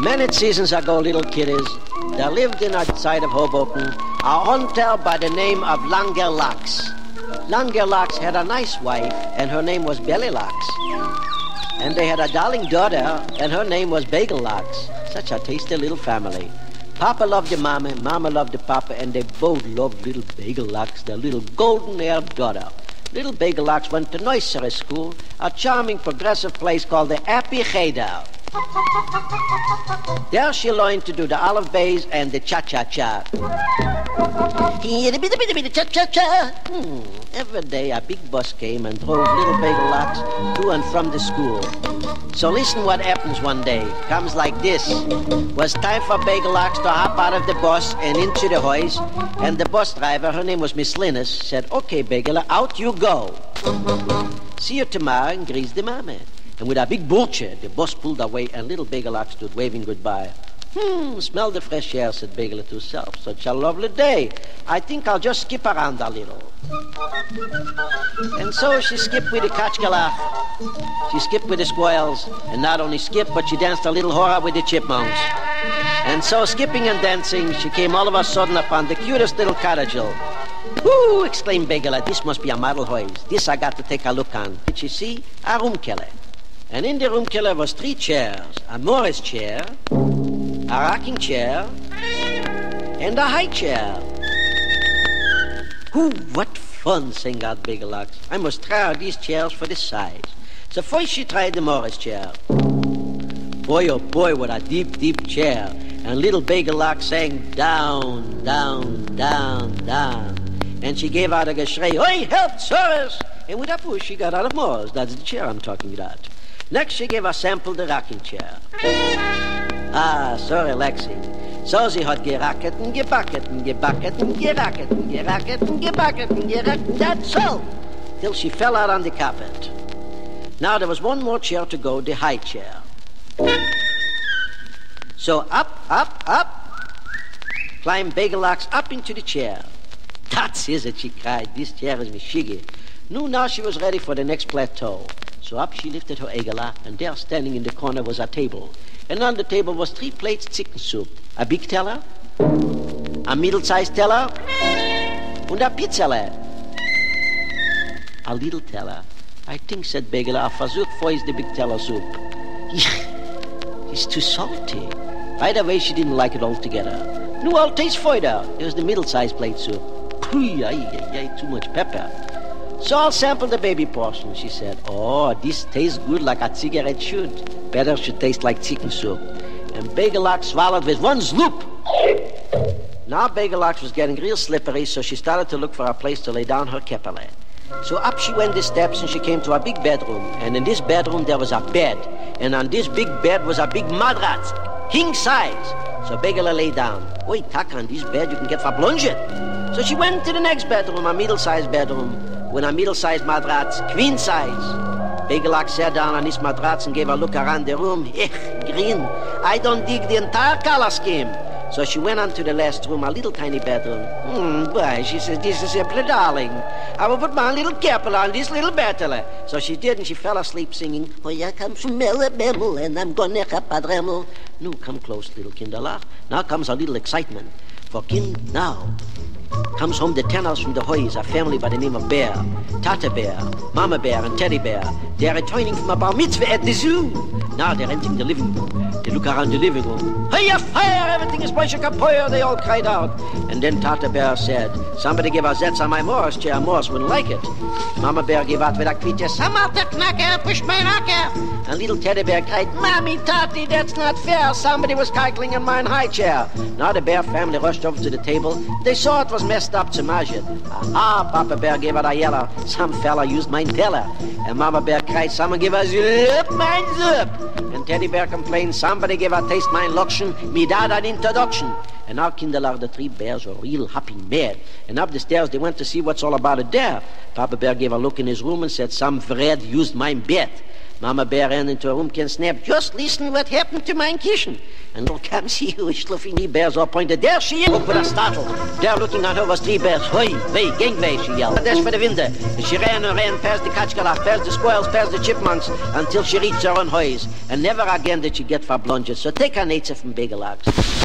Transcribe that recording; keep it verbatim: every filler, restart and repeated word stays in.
Many seasons ago, little kiddies, there lived in outside of Hoboken a hunter by the name of Bagel-Lox. Bagel-Lox had a nice wife, and her name was Bagel-Lox. And they had a darling daughter, and her name was Bagel-Lox. Such a tasty little family. Papa loved the mama, mama loved the papa, and they both loved little Bagel-Lox, their little golden-haired daughter. Little Bagel-Lox went to nursery school, a charming progressive place called the Happy Cheder. There she learned to do the olive bays and the cha-cha-cha. Cha-cha-cha. Hmm. Every day a big bus came and drove little Bagel-Lox to and from the school. So listen what happens one day. Comes like this. Was time for Bagel-Lox to hop out of the bus and into the hoist, and the bus driver, her name was Miss Linus, said, "Okay, Bagel, out you go. See you tomorrow," and greased the mama. And with a big bullshit, the bus pulled away, and little Bagel-Lox stood waving goodbye. Hmm, smell the fresh air, said Bagel to herself. Such a lovely day. I think I'll just skip around a little. And so she skipped with the Katz. She skipped with the squirrels, and not only skipped, but she danced a little hora with the chipmunks. And so, skipping and dancing, she came all of a sudden upon the cutest little cottageal. "Whoo!" exclaimed Bagel, "this must be a model hoist. This I got to take a look on." Did you see? A room killer. And in the room killer was three chairs, a Morris chair, a rocking chair, and a high chair. "Ooh, what fun," sang out Bagel-Lox. "I must try out these chairs for the size." So first she tried the Morris chair. Boy, oh boy, what a deep, deep chair. And little Bagel-Lox sang down, down, down, down. And she gave out a geschrei, "Oi, help, sirs!" And with a push, she got out of Morris. That's the chair I'm talking about. Next, she gave a sample the rocking chair. Ah, so relaxing. So sie hat geracket and gebacket and gebacket and geracket and geracket and gebacket and geracket. That's all. Till she fell out on the carpet. Now there was one more chair to go, the high chair. So up, up, up, climbed Bagel-Lox up into the chair. "That's it," she cried. "This chair is me shiggy." No, now she was ready for the next plateau. So up she lifted her egala, and there standing in the corner was a table. And on the table was three plates chicken soup. A big teller, a middle-sized teller, and a pizzale. A little teller. "I think," said Bagel, "a versuch for is the big teller soup." It's too salty. By the way, she didn't like it altogether. No, I'll taste further. It was the middle-sized plate soup. Pooh, ay, ay, ay, too much pepper. "So I'll sample the baby portion," she said. "Oh, this tastes good like a cigarette should. Better should taste like chicken soup." And Bagel-Lox swallowed with one sloop. Now Bagel-Lox was getting real slippery, so she started to look for a place to lay down her kepele. So up she went the steps, and she came to a big bedroom. And in this bedroom there was a bed. And on this big bed was a big matratz, king size. So Bagel lay down. "Oi, tack, on this bed you can get for blunged." So she went to the next bedroom, a middle-sized bedroom, with a middle-sized matratz, queen size. Bagel-Lox sat down on this matratz and gave a look around the room. Ech, green. I don't dig the entire color scheme. So she went on to the last room, a little tiny bedroom. Hmm, boy, she says, "This is simply darling. I will put my little capel on this little battle." So she did, and she fell asleep singing, "Oh, I come from Melabemel, and I'm gonna have a dremel." No, come close, little kinderlach. Now comes a little excitement. For kind now comes home the tenors from the Hoys, a family by the name of Bear, Tata Bear, Mama Bear, and Teddy Bear. They are returning from a bar mitzvah at the zoo. Now they're entering the living room. They look around the living room. "Hiya, fire! Everything is Boisha Kapoya!" They all cried out. And then Tata Bear said, "Somebody give a zets on my Morris chair. Morris wouldn't like it." Mama Bear gave out with a quitte, "Samata knacker, push my knocker." And little Teddy Bear cried, "Mommy, Tati, that's not fair. Somebody was cackling in mine high chair." Now the Bear family rushed over to the table. They saw it was messed up to measure it. "Ah, Papa Bear gave out a yeller. Some fella used mine teller." And Mama Bear cried, "Someone give us zup, mine zup." And Teddy Bear complained, "Somebody give a taste mine loction, me dad an introduction." And now kinderlach, the three bears were real happy mad. And up the stairs they went to see what's all about it there. Papa Bear gave a look in his room and said, "Some Fred used mine bed." Mama Bear ran into her room and snapped, just listen what happened to my kitchen. And little Cam see who is fluffy knee bears all pointed. There she is! Look with a startle. There looking at her was three bears. Hoi, way, gangway, she yelled. Dash for the window. And she ran and ran past the Katschkalach, past the squirrels, past the chipmunks, until she reached her own hoys. And never again did she get far blunges. So take her nature from Bagel-Lox.